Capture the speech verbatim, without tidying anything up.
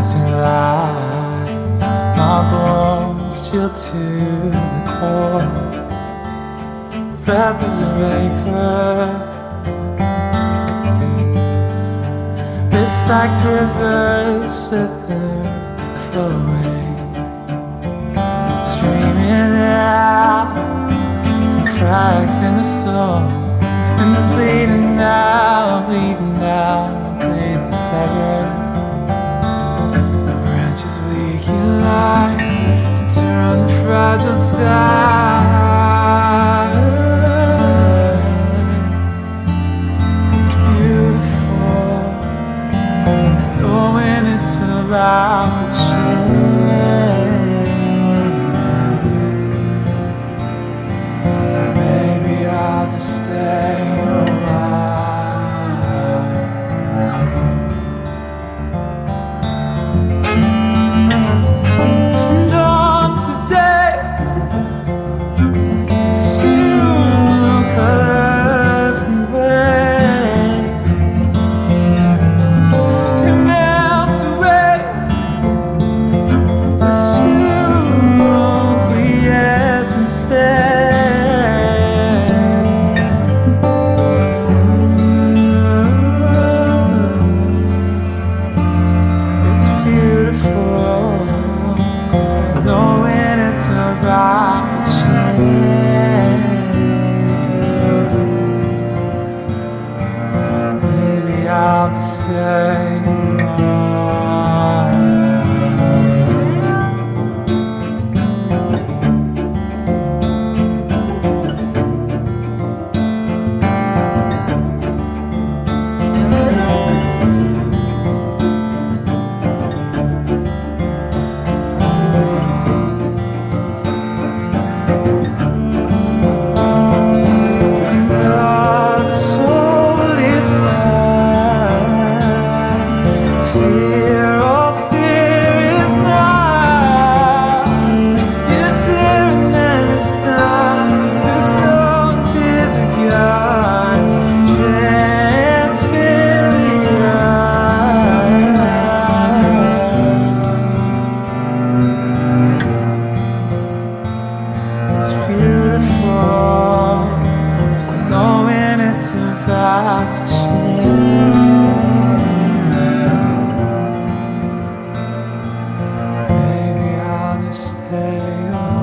everlasting lies, my bones chilled to the core. Breath is a vapor, it's like rivers slither, flow away, streaming out from cracks in the storm. And it's bleeding out, bleeding out, bleed to sever. The branches weak in light to turn the fragile tide. It's beautiful, knowing it's about to change. Maybe I'll just stay. About to change. Maybe I'll just stay. About to change. Maybe I'll just stay.